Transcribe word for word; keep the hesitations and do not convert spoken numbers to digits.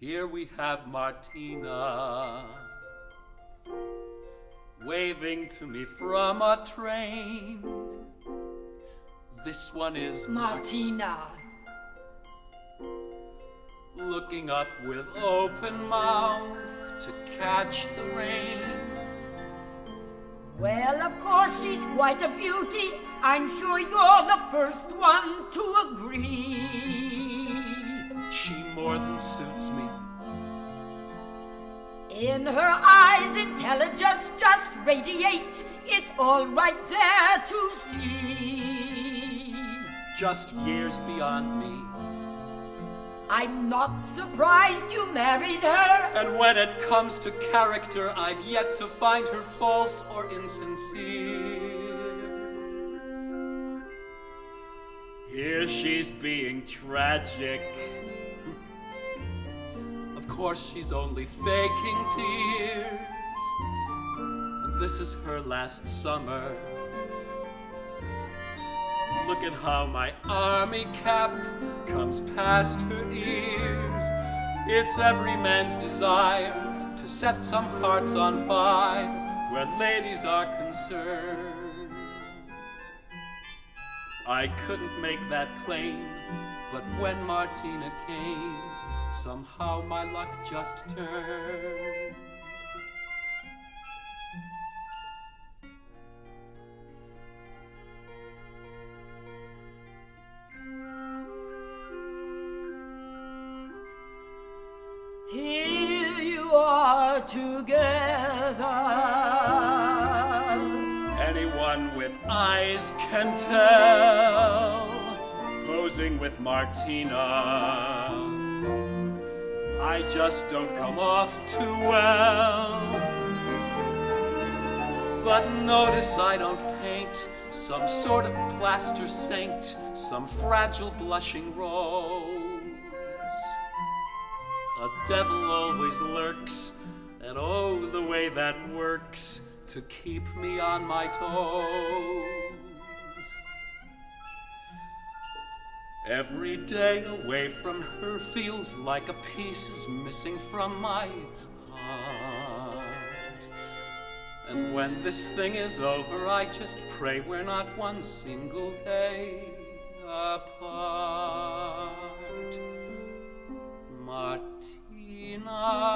Here we have Martina, waving to me from a train. This one is Martina, looking up with open mouth to catch the rain. Well, of course she's quite a beauty. I'm sure you're the first one to agree. She more than suits me. In her eyes, intelligence just radiates. It's all right there to see. Just years beyond me. I'm not surprised you married her. And when it comes to character, I've yet to find her false or insincere. Here she's being tragic. Of course she's only faking tears. And this is her last summer. Look at how my army cap comes past her ears. It's every man's desire to set some hearts on fire where ladies are concerned. I couldn't make that claim, but when Martina came, somehow my luck just turned. Here you are together. Anyone with eyes can tell, posing with Martina. I just don't come off too well. But notice I don't paint some sort of plaster saint, some fragile blushing rose. A devil always lurks, and oh, the way that works to keep me on my toes. Every day away from her feels like a piece is missing from my heart. And when this thing is over, I just pray we're not one single day apart. Martina.